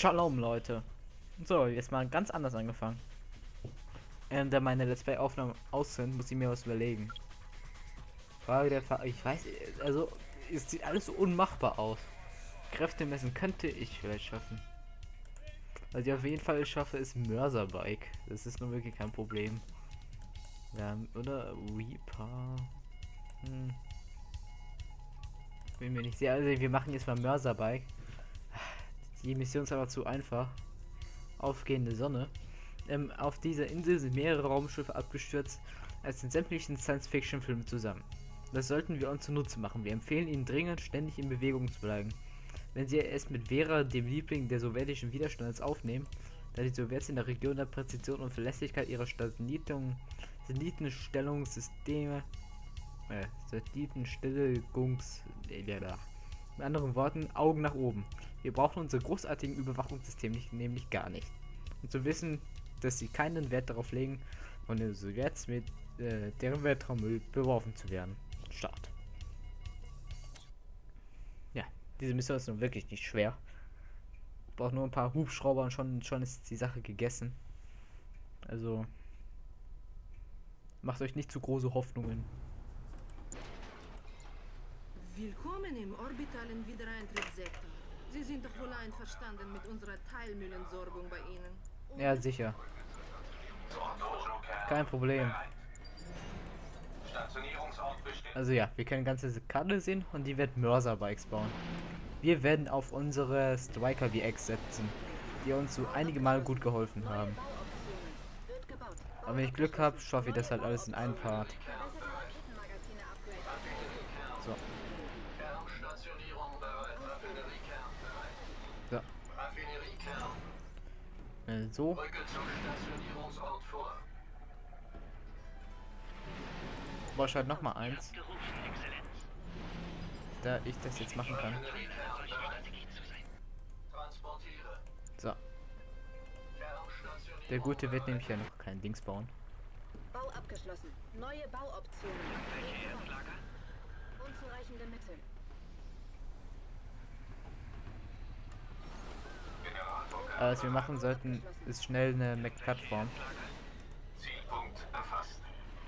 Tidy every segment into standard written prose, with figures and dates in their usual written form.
Shalom, Leute. So, jetzt mal ganz anders angefangen. Da meine Let's Play Aufnahmen aus sind, muss ich mir was überlegen. Frage der Frage, ich weiß, also es sieht alles so unmachbar aus. Kräfte messen könnte ich vielleicht schaffen. Was ich auf jeden Fall schaffe, ist Mörserbike. Das ist nun wirklich kein Problem. Ja, oder Reaper. Bin mir nicht sicher. Also wir machen jetzt mal Mörserbike. Die Mission ist aber zu einfach. Aufgehende Sonne. Auf dieser Insel sind mehrere Raumschiffe abgestürzt, als in sämtlichen Science-Fiction-Filmen zusammen. Das sollten wir uns zunutze machen. Wir empfehlen Ihnen dringend, ständig in Bewegung zu bleiben. Wenn Sie es mit Vera, dem Liebling der sowjetischen Widerstands, aufnehmen, da die Sowjets in der Region der Präzision und Verlässlichkeit ihrer Satellitenstellungssysteme mit anderen Worten, Augen nach oben. Wir brauchen unsere großartigen Überwachungssysteme nämlich gar nicht. Und zu wissen, dass sie keinen Wert darauf legen, von den Sowjets mit deren Weltraummüll beworfen zu werden. Start. Ja, diese Mission ist nun wirklich nicht schwer. Braucht nur ein paar Hubschrauber und schon ist die Sache gegessen. Also macht euch nicht zu große Hoffnungen. Willkommen im orbitalen Wiedereintrittssektor. Sie sind doch wohl einverstanden mit unserer Teilmüllentsorgung bei Ihnen. Ja, sicher. Kein Problem. Also ja, wir können ganze Karte sehen und die wird Mörserbikes bauen. Wir werden auf unsere Striker VX setzen, die uns so einige Mal gut geholfen haben. Aber wenn ich Glück habe, schaffe ich das halt alles in einem Part. So. So. Brauche ich halt noch mal eins. Da ich das jetzt machen kann. So. Der Gute wird nämlich ja noch kein Dings bauen. Bau abgeschlossen. Neue Bauoptionen. Unzureichende Mittel. Was wir machen sollten, ist schnell eine Mac-Plattform. Zielpunkt erfasst.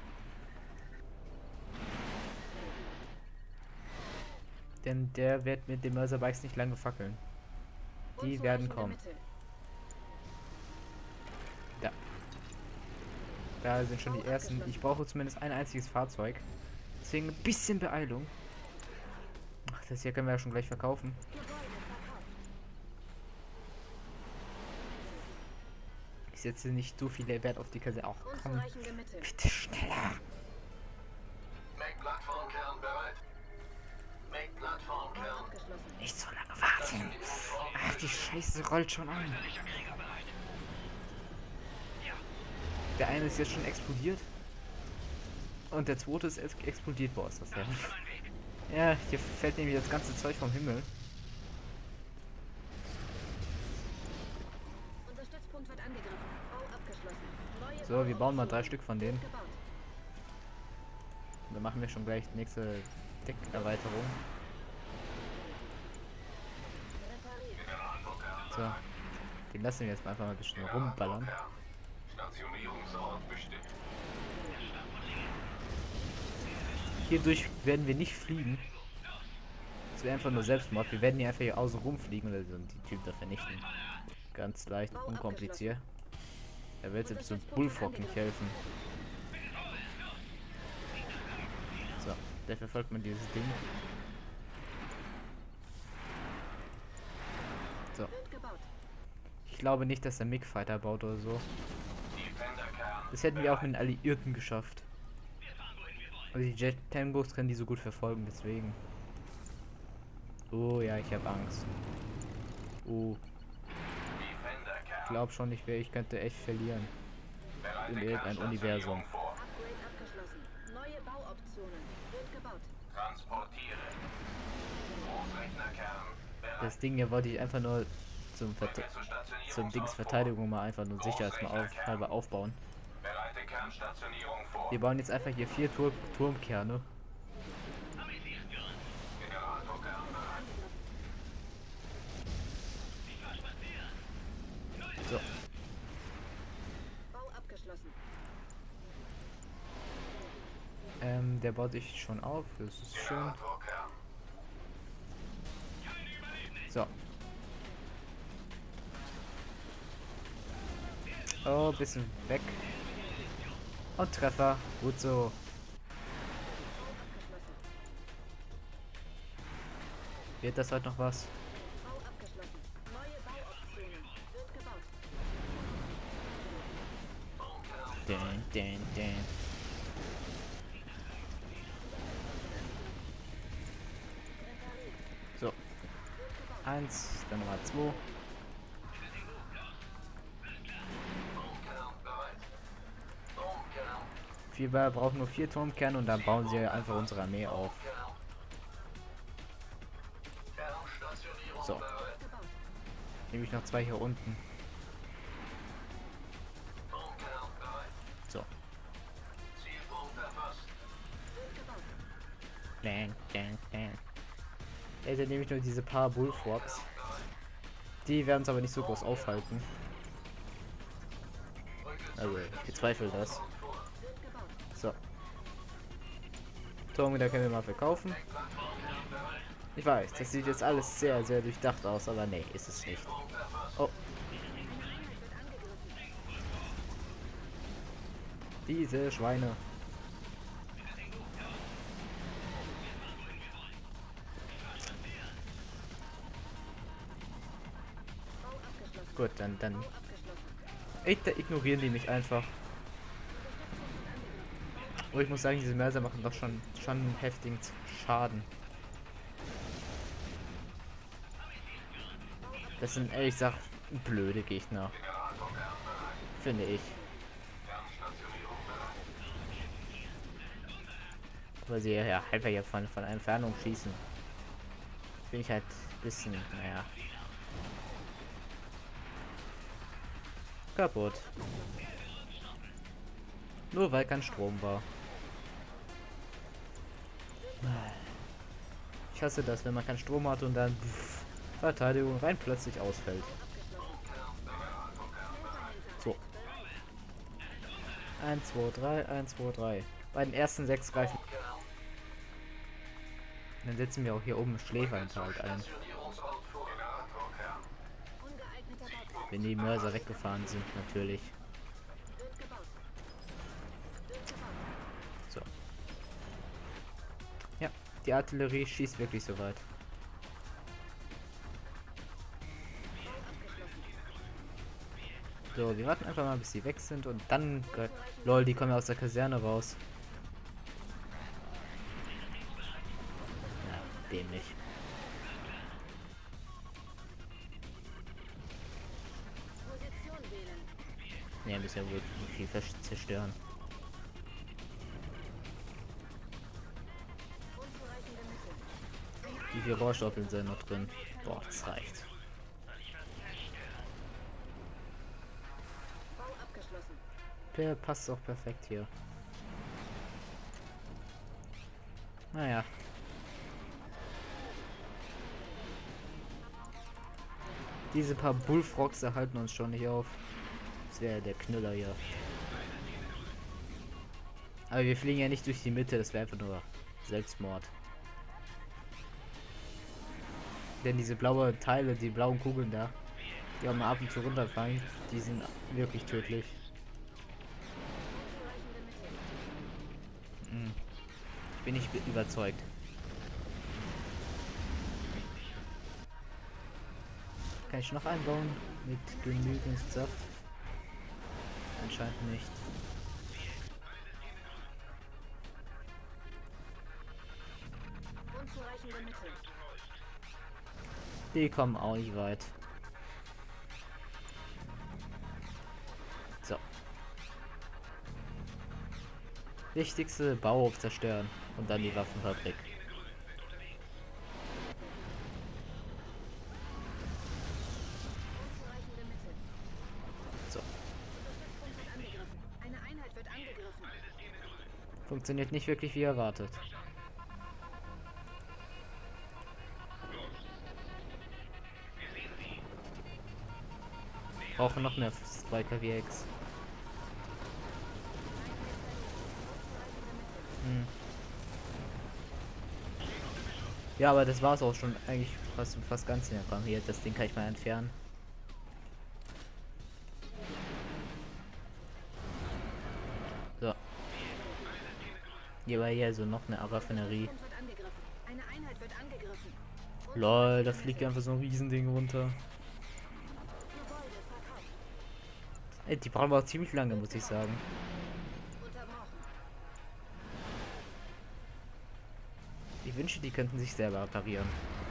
Denn der wird mit den Mörserbikes nicht lange fackeln. Die werden kommen. Da. Da sind schon die ersten. Ich brauche zumindest ein einziges Fahrzeug. Deswegen ein bisschen Beeilung. Ach, das hier können wir ja schon gleich verkaufen. Ich setze nicht so viel Wert auf die Kasse. Auch komm. Bitte schneller. Make-Plattformkern bereit. Make-Plattformkern. Nicht so lange warten. Ach, die Scheiße rollt schon an. Der eine ist jetzt schon explodiert. Und der zweite ist explodiert. Boah, ist das ja. Ja, hier fällt nämlich das ganze Zeug vom Himmel. So, wir bauen mal 3 Stück von denen. Und dann machen wir schon gleich die nächste Deckerweiterung. So, den lassen wir jetzt einfach mal ein bisschen rumballern. Stationierungsort bestimmt. Hierdurch werden wir nicht fliegen. Das wäre einfach nur Selbstmord. Wir werden hier einfach hier außen rumfliegen und die Typen da vernichten. Ganz leicht, unkompliziert. Er wird jetzt zum Bullfrog nicht helfen. So, der verfolgt man dieses Ding. So. Ich glaube nicht, dass er MiG-Fighter baut oder so. Das hätten wir auch mit den Alliierten geschafft. Also die Jet Tangos können die so gut verfolgen, deswegen. Oh ja, ich habe Angst. Oh. Ich glaube schon, ich könnte echt verlieren. In irgendein Universum. Neue Bauoptionen. Wird gebaut. Transportiere. Großrechnerkern bereit. Das Ding hier wollte ich einfach nur zum Dings Verteidigung mal einfach nur sicherheitshalber aufbauen. Bereite Kernstationierung vor. Wir bauen jetzt einfach hier 4 Turmkerne. Generatorkern bereit. der baut sich schon auf. Das ist schön. Generatorkern. So. Oh, bisschen weg. Und Treffer. Gut so. Wird das heute noch was? Bau abgeschlossen. Neue Bauoptionen. Wird gebaut. Den. So. 1, dann Nummer 2. Kern bereit. Kern. Wir brauchen nur 4 Turmkerne und dann bauen sie einfach unsere Armee auf. Kernstationierung So. bereit. Gebaut. Nämlich noch 2 hier unten. Kern bereit. So. Zielpunkt erfasst. Wird gebaut. Er sind nämlich nur diese paar Bullfrogs. Die werden es aber nicht so groß aufhalten. Also, ich bezweifle das. Wird gebaut. So. Turm, da können wir mal verkaufen. Ich weiß, das sieht jetzt alles sehr, sehr durchdacht aus, aber nee, ist es nicht. Oh. Diese Schweine. Bau abgeschlossen. Gut, dann Bau abgeschlossen. ignorieren die mich einfach. Oh, ich muss sagen, diese Mörser machen doch schon heftigen Schaden. Das sind ehrlich gesagt blöde Gegner. Finde ich. Kernstationierung bereit. Weil sie ja einfach ja von Entfernung schießen. Finde ich halt ein bisschen, naja. Kaputt. Nur weil kein Strom war. Ich hasse das, wenn man keinen Strom hat und dann Verteidigung rein plötzlich ausfällt. So. 1, 2, 3, 1, 2, 3. Bei den ersten 6 greifen. Dann setzen wir auch hier oben Schläferentalt ein. Stationierungsort vor. Generatorkern. Ungeeigneter Bauplatz. Wenn die Mörser weggefahren sind, natürlich. Wird gebaut. Wird gebaut. So. Ja, die Artillerie schießt wirklich so weit. Bau abgeschlossen. So, wir warten einfach mal, bis sie weg sind und dann... Lol, die kommen ja aus der Kaserne raus. Ja, dämlich. Position wählen. Ja, müssen ja wohl viel zerstören. Unzureichende Mittel. Wie viele Rohrstoppeln sind noch drin? Boah, das reicht. Bau abgeschlossen. Der passt auch perfekt hier. Naja. Diese paar Bullfrogs erhalten uns schon nicht auf. Das wäre der Knüller hier. Aber wir fliegen ja nicht durch die Mitte, das wäre einfach nur Selbstmord. Denn diese blaue Teile, die blauen Kugeln da, die auch mal ab und zu runterfallen, die sind wirklich tödlich. Unzureichende Mittel. Ich bin nicht überzeugt. Kann ich noch einbauen mit genügend Saft? Anscheinend nicht. Unzureichende Mittel. Die kommen auch nicht weit. So. Wichtigste Bauhof zerstören und dann die Waffenfabrik. Unzureichende Mittel. So. Unterstützpunkt wird angegriffen. Eine Einheit wird angegriffen. Funktioniert nicht wirklich wie erwartet. Brauchen noch mehr Spiker VX. Ja, aber das war's auch schon eigentlich fast ganz in der Raum. Hier, das Ding kann ich mal entfernen. So. Hier war hier so noch eine Raffinerie. Wird angegriffen. Eine Einheit wird angegriffen. Lol, da fliegt einfach so ein Riesending runter. Gebäude verkauft. Ey, die brauchen wir auch ziemlich lange, muss ich sagen. Unterbrochen. Ich wünsche, die könnten sich selber reparieren.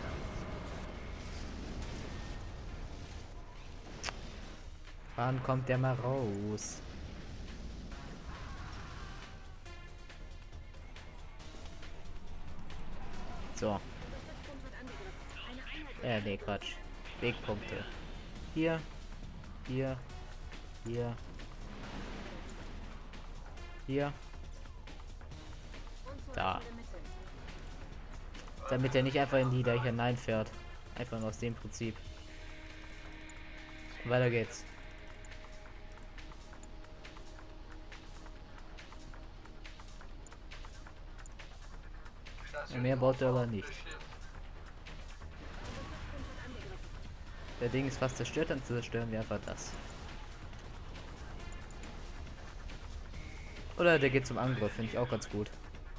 Wann kommt der mal raus? So. Unterstützung wird angegriffen. Eine Einheit wird Nee, Quatsch. Wegpunkte. Hier. Hier. Hier. Hier. Da. unzureichende Mittel. Damit er nicht einfach in die da hineinfährt. Einfach nur aus dem Prinzip. Weiter geht's. Mehr baut er aber nicht. Der Ding ist fast zerstört, dann zerstören wir einfach das. Oder der geht zum Angriff, finde ich auch ganz gut.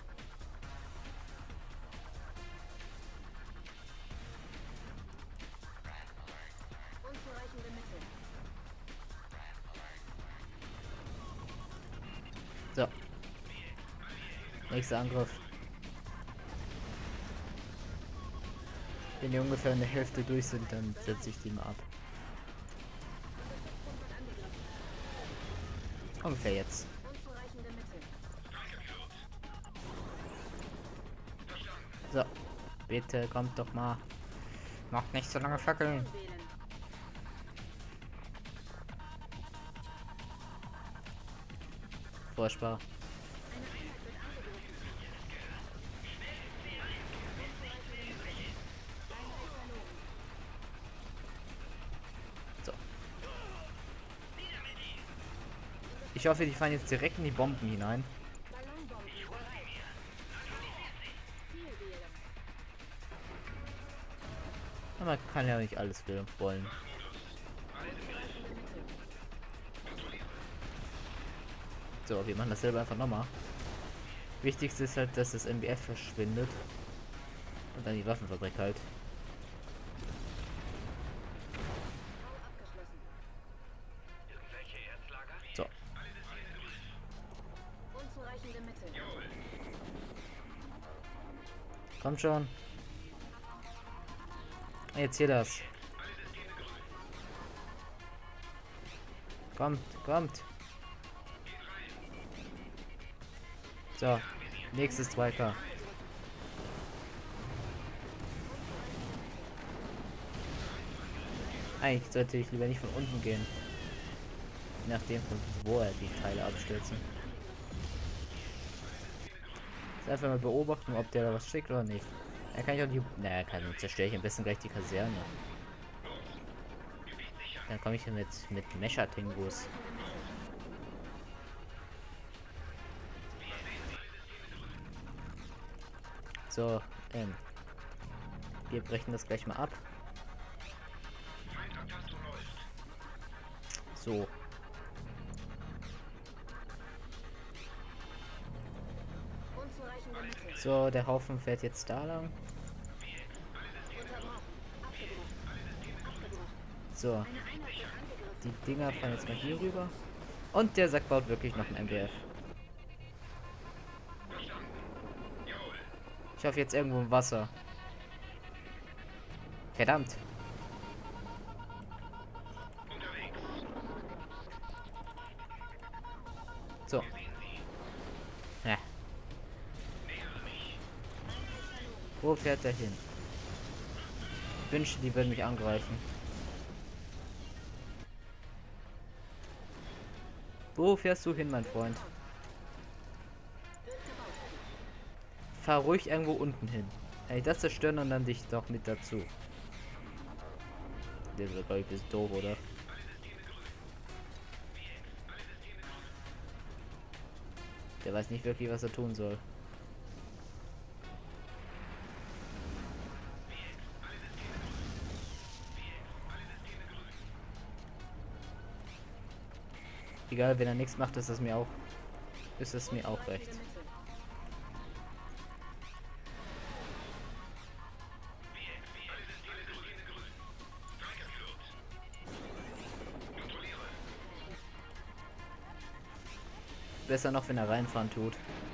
Unzureichende Mittel. So. Nächster Angriff. Wenn die ungefähr eine Hälfte durch sind, dann setze ich die mal ab. Ungefähr jetzt. Unzureichende Mittel. So. Bitte kommt doch mal. Macht nicht so lange Fackeln. Wählen. Furchtbar. Eine Einheit wird angegriffen. So. Ich hoffe, die fallen jetzt direkt in die Bomben hinein. Ballonbomben bereit. Ziel wählen. Aber man kann ja nicht alles wollen. Unzureichende Mittel. So, wir machen dasselbe einfach nochmal. Wichtigste ist halt, dass das MBF verschwindet. Und dann die Waffenfabrik halt. Bau abgeschlossen. So. Unzureichende Mittel. Kommt schon. Jetzt hier das. Kommt, kommt. So, nächstes 2K. Eigentlich sollte ich lieber nicht von unten gehen. Je nachdem, von wo er die Teile abstürzen. Jetzt einfach mal beobachten, ob der da was schickt oder nicht. Er kann ich auch die. Naja, kann zerstöre ich am besten gleich die Kaserne. Dann komme ich hier mit Mecha-Tingus. So, wir brechen das gleich mal ab. So. Unzureichende Mittel. So, der Haufen fährt jetzt da lang. Unterbrochen. Abgebrochen. Abgebrochen. So, Eine Einheit wird angegriffen. die Dinger fahren jetzt mal hier rüber. Und der Sack baut wirklich noch ein MDF. Ich hoffe jetzt irgendwo im Wasser. Verdammt. So. Ja. Wo fährt er hin? Ich wünschte, die würden mich angreifen. Wo fährst du hin, mein Freund? Fahr ruhig irgendwo unten hin. Ey, das zerstören und dann dich doch mit dazu. Der wird, glaube ich, ein bisschen doof, oder? Der weiß nicht wirklich, was er tun soll. Egal, wenn er nichts macht, ist es mir auch recht. Besser noch, wenn er reinfahren tut.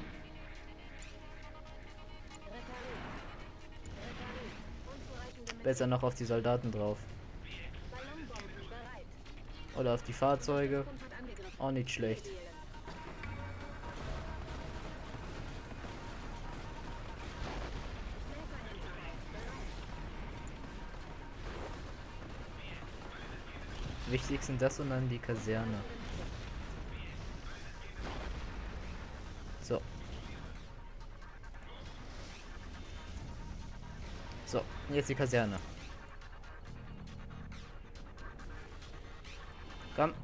Besser noch auf die Soldaten drauf. Oder auf die Fahrzeuge. Auch nicht schlecht. Wichtig sind das und dann die Kaserne. So. So, jetzt die Kaserne. Komm.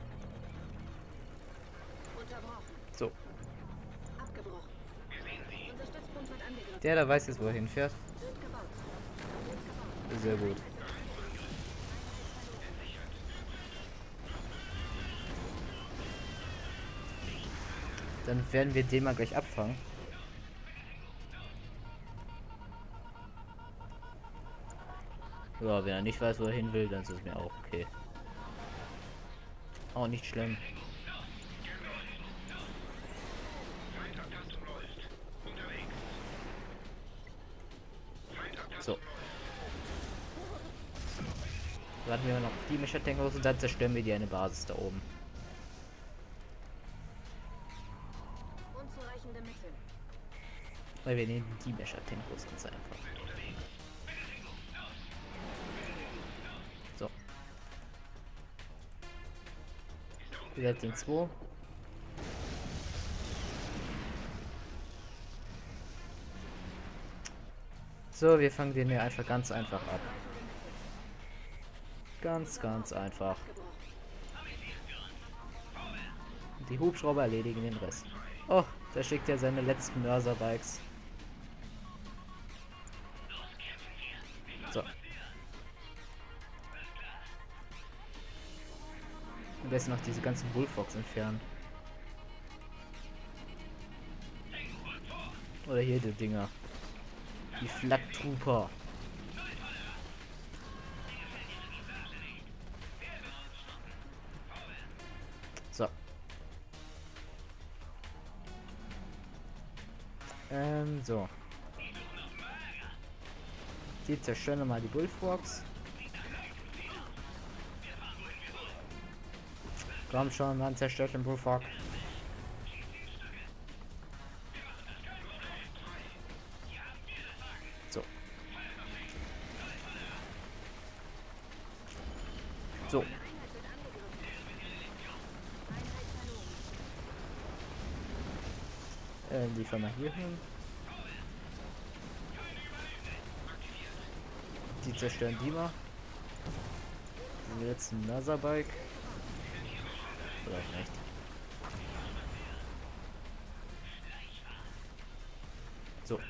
So. Der da weiß jetzt, wo er hinfährt. Sehr gut. Dann werden wir den mal gleich abfangen. Ja, wenn er nicht weiß, wo er hin will, dann ist es mir auch okay. Auch nicht schlimm. So. Warten wir noch die Mischer-Tank los und dann zerstören wir die eine Basis da oben. Unzureichende Mittel. Weil wir nehmen die Mischer-Tank los ganz einfach. So. Wir sind 2. So, wir fangen den hier einfach ganz einfach ab. Ganz einfach. Die Hubschrauber erledigen den Rest. Oh, da schickt er seine letzten Mörser-Bikes. So. Und jetzt noch diese ganzen Bullfox entfernen. Oder hier die Dinger. Die Flak Trooper. So. So. Die zerstören mal die Bullfrogs. Komm schon, man zerstört den Bullfrog. So. So. Liefern wir hier hin. Die zerstören die mal. Den letzten Mörserbike. Vielleicht nicht. So.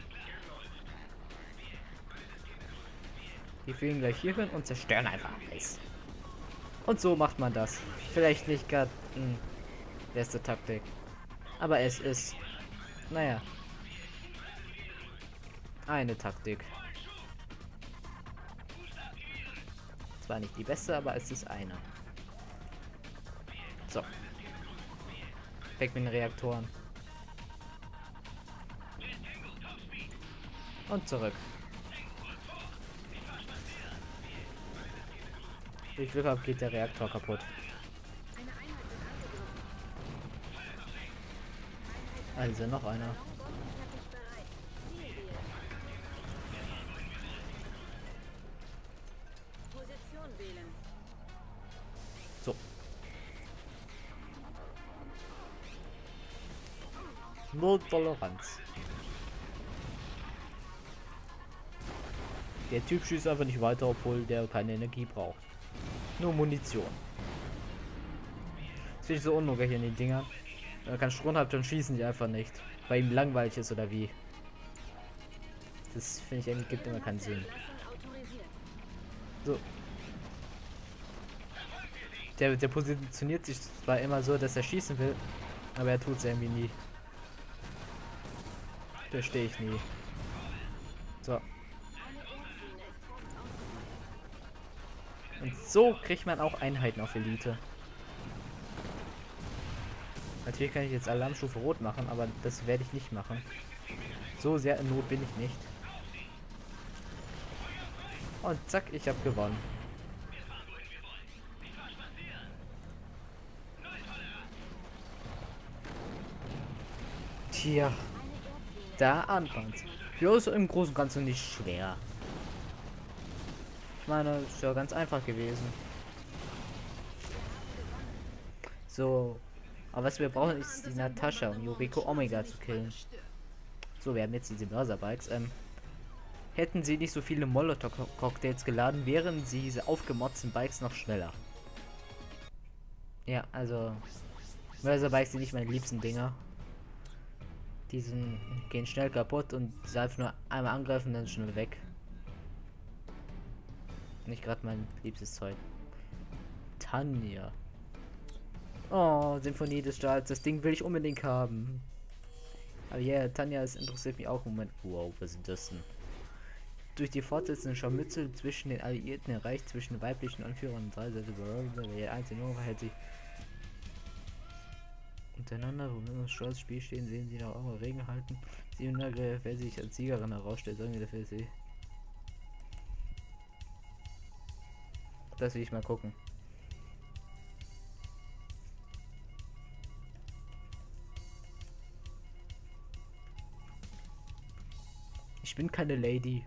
Die fliegen gleich hier hin und zerstören einfach alles. Und so macht man das. Vielleicht nicht gerade beste Taktik. Aber es ist, naja, eine Taktik. Zwar nicht die beste, aber es ist eine. So. Weg mit den Reaktoren. Und zurück. Ich Glück habe, geht der Reaktor kaputt. Also noch einer. Position wählen. So. Null Toleranz. Der Typ schießt einfach nicht weiter, obwohl der keine Energie braucht. Nur Munition. Das finde ich so unlogisch hier in den Dingern. Wenn man keinen Strom hat, dann schießen die einfach nicht. Weil ihm langweilig ist oder wie. Das finde ich eigentlich gibt immer keinen Sinn. So. Der positioniert sich zwar immer so, dass er schießen will, aber er tut es irgendwie nie. Verstehe ich nie. So. Und so kriegt man auch Einheiten auf Elite. Natürlich kann ich jetzt Alarmstufe Rot machen, aber das werde ich nicht machen. So sehr in Not bin ich nicht. Und zack, ich habe gewonnen. Tja, da anfangs. Ja, ist im Großen und Ganzen nicht schwer. Ich meine, ist ja ganz einfach gewesen. So, aber was wir brauchen ist die Natascha, um Yuriko Omega zu killen. So, wir haben jetzt diese Mörserbikes. Hätten sie nicht so viele Molotov-Cocktails geladen, wären diese aufgemotzten Bikes noch schneller. Ja, also Mörserbikes sind nicht meine liebsten Dinger. Die gehen schnell kaputt und sie einfach nur einmal angreifen, dann schnell weg. Nicht gerade mein liebstes Zeug. Tanja. Oh, Symphonie des Stahls. Das Ding will ich unbedingt haben. Aber ja, yeah, Tanja, es interessiert mich auch im Moment. Wow, was ist das denn? Durch die fortsetzenden Scharmützel zwischen den Alliierten erreicht zwischen den weiblichen Anführern und drei Seiten der einzelne verhält sich untereinander, wo wir uns stolz Spiel stehen, sehen sie nach eure Regen halten. Sie wer sich als Siegerin herausstellt, sagen wir dafür sie. Das will ich mal gucken. Ich bin keine Lady.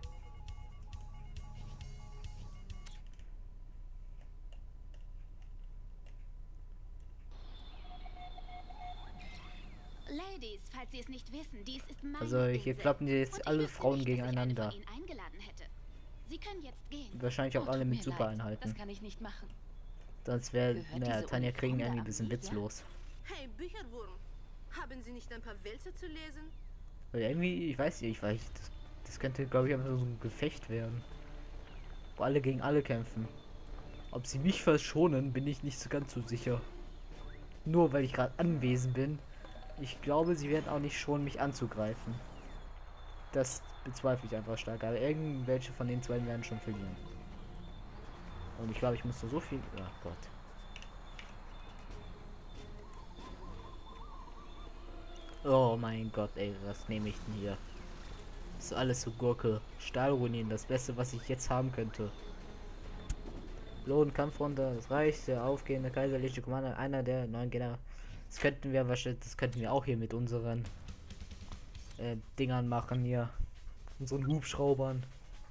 Ladies, falls Sie es nicht wissen, dies ist mein Also hier klappen die jetzt alle Frauen gegeneinander. Sie können jetzt gehen. Wahrscheinlich auch alle mit Supereinheiten. Das kann ich nicht machen. Sonst wäre diese Tanja kriegen Uniform irgendwie ein da bisschen an mich, witzlos. Hey, Bücherwurm. Haben Sie nicht ein paar Wälzer zu lesen? Weil irgendwie, ich weiß nicht, das könnte, glaube ich, einfach so ein Gefecht werden. Wo alle gegen alle kämpfen. Ob sie mich verschonen, bin ich nicht so ganz so sicher. Nur weil ich gerade anwesend bin. Ich glaube, sie werden auch nicht schonen, mich anzugreifen. Das bezweifle ich einfach stark. Aber irgendwelche von den zwei werden schon verlieren. Und ich glaube, ich muss nur so viel... Ach Gott. Oh mein Gott, ey, was nehme ich denn hier? Das ist alles so Gurke. Stahlruinen, das Beste, was ich jetzt haben könnte. Lohn, Kampfrunde, das Reich, der aufgehende kaiserliche Commander, einer der neuen Generäle. Das könnten wir wahrscheinlich, das könnten wir auch hier mit unseren Dingern machen hier. Unseren Hubschraubern.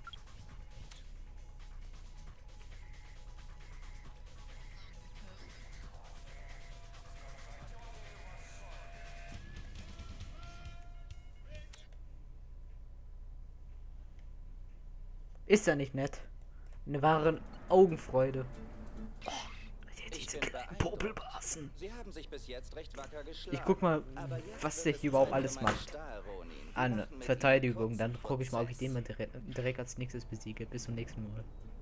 Ist ja nicht nett. Eine wahre Augenfreude. Oh, diese kleinen Popelbasen. Sie haben sich bis jetzt recht wacker geschlagen. Ich guck mal, Aber jetzt was wird der hier es überhaupt Zeit alles für meinen macht. Stahlronin. Die An machen mit Verteidigung. Ihnen Dann kurzen gucke ich mal, ob ich den Prozess. mal direkt als nächstes besiege. Bis zum nächsten Mal.